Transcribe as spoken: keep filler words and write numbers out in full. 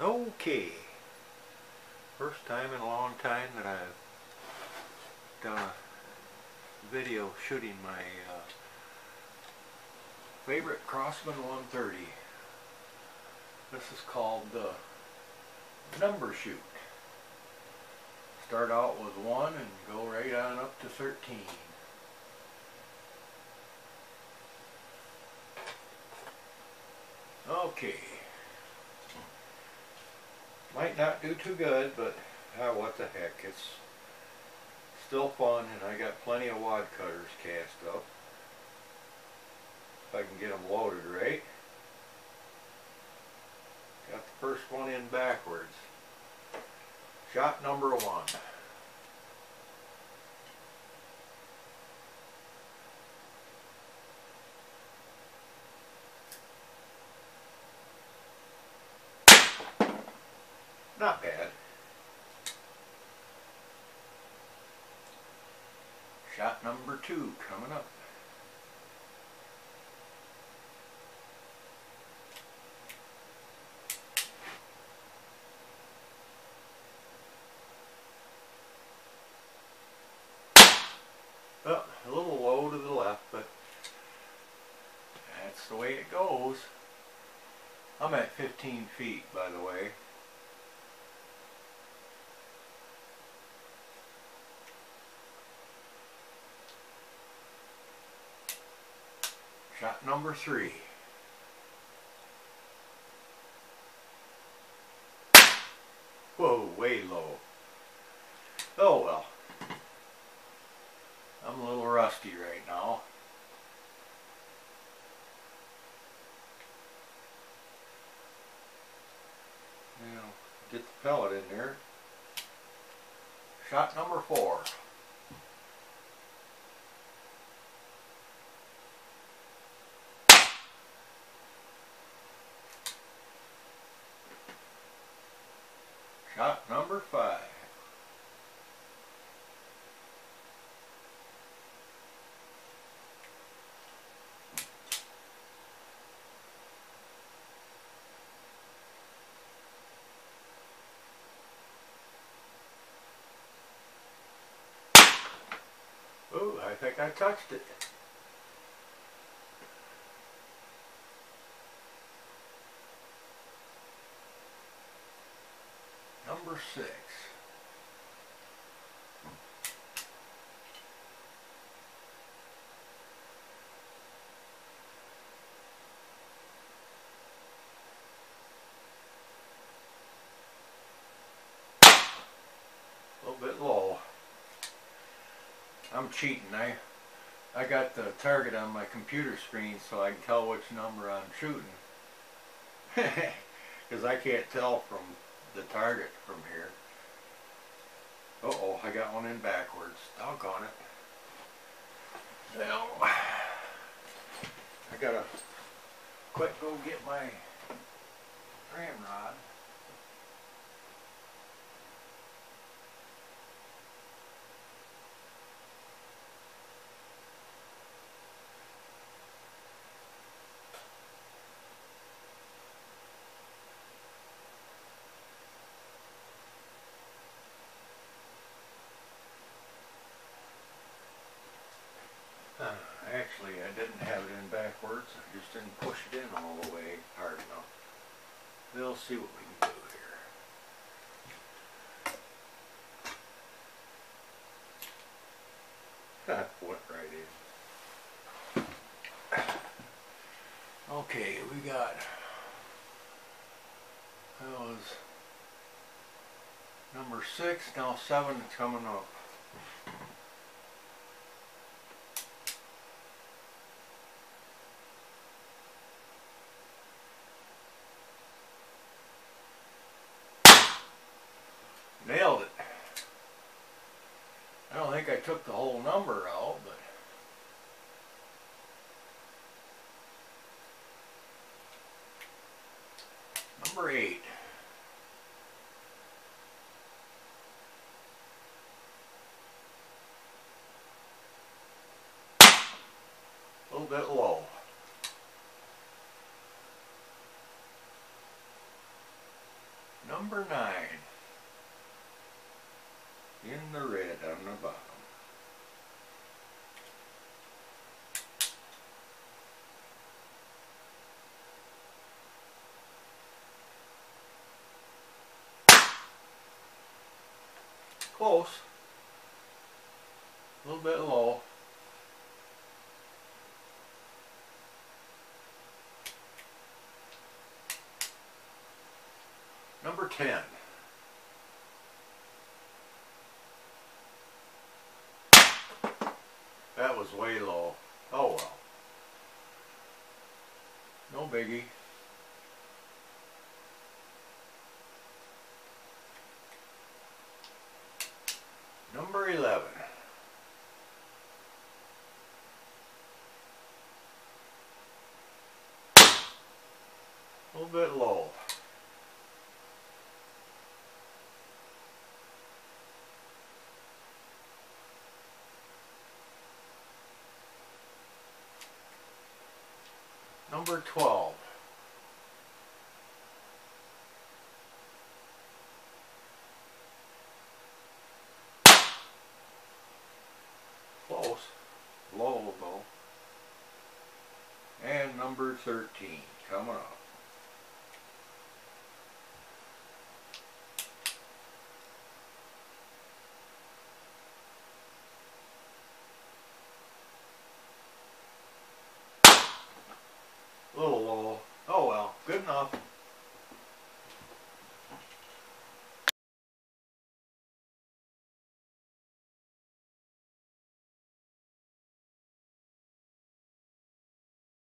Okay, first time in a long time that I've done a video shooting my uh, favorite Crosman one thirty. This is called the number shoot. Start out with one and go right on up to thirteen. Okay. Might not do too good, but ah, what the heck, it's still fun, and I got plenty of wad cutters cast up. If I can get them loaded right. Got the first one in backwards. Shot number one. Not bad. Shot number two coming up. Well, a little low to the left, but that's the way it goes. I'm at fifteen feet, by the way. Shot number three. Whoa, way low. Oh well. I'm a little rusty right now. You know, get the pellet in there. Shot number four. Shot number five. Oh, I think I touched it. Number six. A little bit low. I'm cheating. I I got the target on my computer screen so I can tell which number I'm shooting. Because I can't tell from the target from here. Uh oh, I got one in backwards. Doggone it. Well, I gotta quick go get my ramrod. Actually, I didn't have it in backwards. I just didn't push it in all the way hard enough. We'll see what we can do here. Went right in. Okay, we got, that was number six, now seven is coming up. Nailed it. I don't think I took the whole number out, but number eight. A little bit low. Number nine. In the red on the bottom. Close. A little bit low. Number ten. That was way low. Oh well. No biggie. Number eleven. A little bit low. Number twelve. Close. Low though. And number thirteen coming up. A little low. Oh well, good enough.